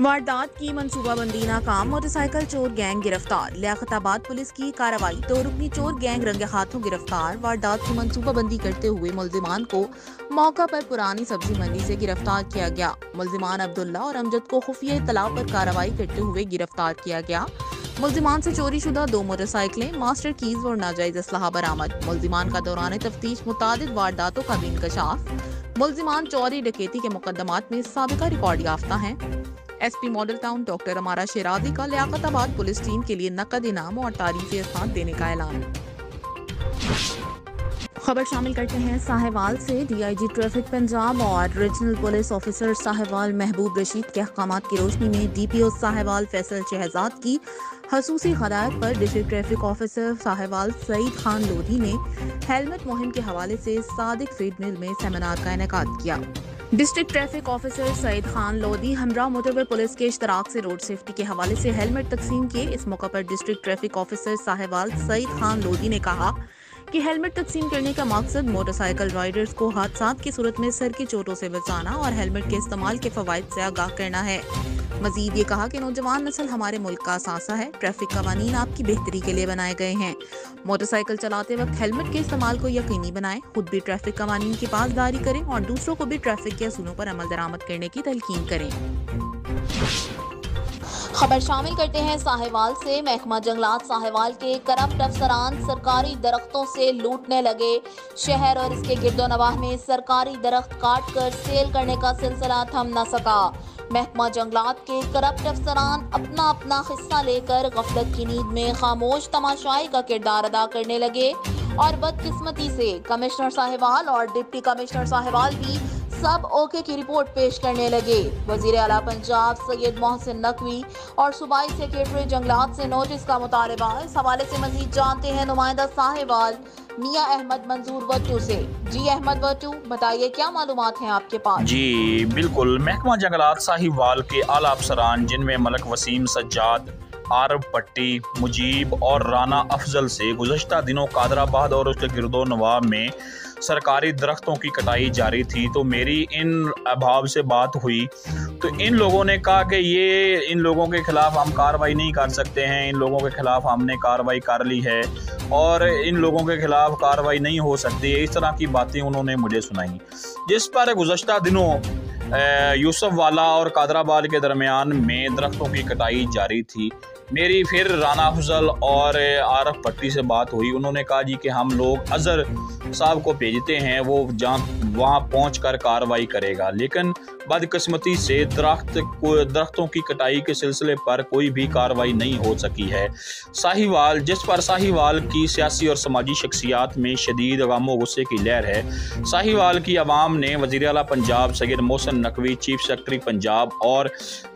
वारदात की मंसूबाबंदी नाकाम, मोटरसाइकिल चोर गैंग गिरफ्तार। लियाकताबाद पुलिस की कार्रवाई, 2 रुकनी चोर गैंग रंगे हाथों गिरफ्तार। वारदात की मंसूबाबंदी करते हुए मुल्जिमान को मौका पर पुरानी सब्जी मंडी से गिरफ्तार किया गया। मुल्जिमान अब्दुल्ला और अमजद को खुफिया इत्तला पर कार्रवाई करते हुए गिरफ्तार किया गया। मुल्जिमान से चोरी शुदा 2 मोटरसाइकिलें, मास्टर कीज और नाजायज असलहा बरामद। मुल्जिमान का दौरान तफ्तीश मुतादिद वारदातों का भी इंकशाफ। मुल्जिमान चोरी डकैती के मुकदमात में साबिका रिकॉर्ड याफ्ता हैं। एसपी मॉडल टाउन डॉक्टर अमारा शेराजी का लियाकताबाद पुलिस टीम के लिए नकद इनाम और तारीफी स्थान देने का ऐलान। खबर शामिल करते हैं साहिवाल से। डीआईजी ट्रैफिक पंजाब और रीजनल पुलिस ऑफिसर साहिवाल महबूब रशीद के अहकामात की रोशनी में डीपीओ साहिवाल फैसल शहजाद की खसूसी हदायत पर district traffic officer Sahiwal Saeed Khan Lodhi ने हेलमेट मुहिम के हवाले से सादिक फीड मिल में सेमिनार का इनेकाद किया। District traffic officer Saeed Khan Lodhi हमरा मोटरवे पुलिस के इश्तराक से रोड सेफ्टी के हवाले से हेलमेट तकसीम किए। इस मौका पर district traffic officer Sahiwal Saeed Khan Lodhi ने कहा कि हेलमेट तकसीम करने का मकसद मोटरसाइकिल राइडर्स को हादसात की सूरत में सर की चोटों से बचाना और हेलमेट के इस्तेमाल के फवाइद से आगाह करना है। मजीद ये कहा कि नौजवान नस्ल हमारे मुल्क का असासा है। ट्रैफिक कवानीन आपकी बेहतरी के लिए बनाए गए हैं। मोटरसाइकिल चलाते वक्त हेलमेट के इस्तेमाल को यकीनी बनाएं, खुद भी ट्रैफिक कवानीन की पासदारी करें और दूसरों को भी ट्रैफिक के असूलों पर अमल दरामद करने की तलकीन करें। खबर शामिल करते हैं साहिवाल से। महकमा जंगलात साहिवाल के करप्ट अफसरान सरकारी दरख्तों से लूटने लगे। शहर और इसके गिरदोनवाह में सरकारी दरख्त काट कर सेल करने का सिलसिला थम न सका। महकमा जंगलात के करप्ट अफसरान अपना अपना हिस्सा लेकर गफलत की नींद में खामोश तमाशाई का किरदार अदा करने लगे और बदकिस्मती से कमिश्नर साहिवाल और डिप्टी कमिश्नर साहिवाल भी सब ओके की रिपोर्ट पेश करने लगे। वजीर आला पंजाब सैयद मोहसिन नकवी और सूबाई सेक्रेटरी जंगलात से नोटिस का मुतालबा। इस हवाले से मजीद जानते हैं नुमाइंदा साहिवाल मियां अहमद मंजूर वट्टू से। जी अहमद वट्टू, बताइए क्या मालूमात हैं आपके पास? जी बिल्कुल, महकमा जंगलात साहिवाल के आला अफसरान जिनमें मलक वसीम सज्जाद, आरब पट्टी, मुजीब और राना अफजल से गुज़श्ता दिनों कादराबाद और उसके गिरदो नवाब में सरकारी दरख्तों की कटाई जारी थी। तो मेरी इन अहबाब से बात हुई तो इन लोगों ने कहा कि इन लोगों के खिलाफ हम कार्रवाई नहीं कर सकते हैं, इन लोगों के खिलाफ हमने कार्रवाई कर ली है और इन लोगों के खिलाफ कार्रवाई नहीं हो सकती है। इस तरह की बातें उन्होंने मुझे सुनाई, जिस पर गुज़श्ता दिनों यूसुफ वाला और कादराबाद के दरमियान में दरख्तों की कटाई जारी थी। मेरी फिर राना अफजल और आरफ पट्टी से बात हुई। उन्होंने कहा जी कि हम लोग अजहर साहब को भेजते हैं, वो वहाँ पहुँच कर कार्रवाई करेगा। लेकिन बदकिस्मती से दरख्तों की कटाई के सिलसिले पर कोई भी कार्रवाई नहीं हो सकी है। साहिवाल, जिस पर साहिवाल की सियासी और समाजी शख्सियात में शदीद गम गुस्से की लहर है। साहिवाल की आवाम ने वज़ीर आला पंजाब सैयद मोहसिन नकवी, चीफ सेक्रेटरी पंजाब और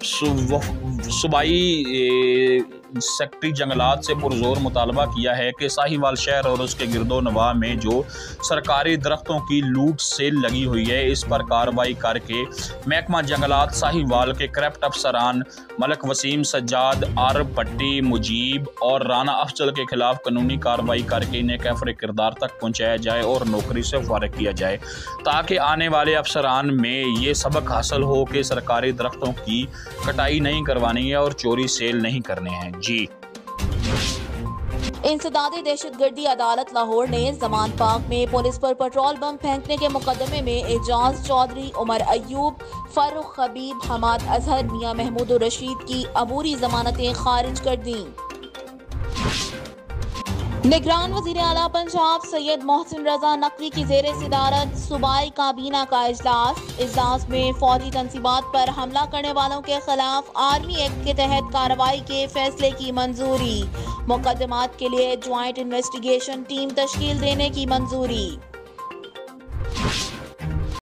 सूबाई सेक्रेटरी जंगलात से पुरजोर मुतालबा किया है कि साहिवाल शहर और उसके गिरदो नवाह में जो सरकारी दरख्तों की लूट सेल लगी हुई है, इस पर कार्रवाई करके महकमा जंगलात साहिवाल के करप्ट अफसरान मलक वसीम सज्जाद, आरब पट्टी, मुजीब और राना अफजल के खिलाफ कानूनी कार्रवाई करके इन्हें कैफर किरदार तक पहुँचाया जाए और नौकरी से फारिग किया जाए, ताकि आने वाले अफसरान में ये सबक हासिल हो कि सरकारी दरख्तों की कटाई नहीं करवानी है और चोरी सेल नहीं करने हैं। जी इंसदादी दहशतगर्दी अदालत लाहौर ने जमान पार्क में पुलिस पर पेट्रोल बम फेंकने के मुकदमे में एजाज चौधरी, उमर अयूब, फारूक हबीब, हमाद अजहर, मियां महमूद रशीद की अबूरी जमानतें खारिज कर दी। निगरान वज़ीर आला पंजाब सैयद मोहसिन रजा नकवी की ज़ेरे सदारत सूबाई काबीना का इजलास में फौजी तनसीबात पर हमला करने वालों के खिलाफ आर्मी एक्ट के तहत कार्रवाई के फैसले की मंजूरी। मुकदमात के लिए ज्वाइंट इन्वेस्टिगेशन टीम तश्कील देने की मंजूरी।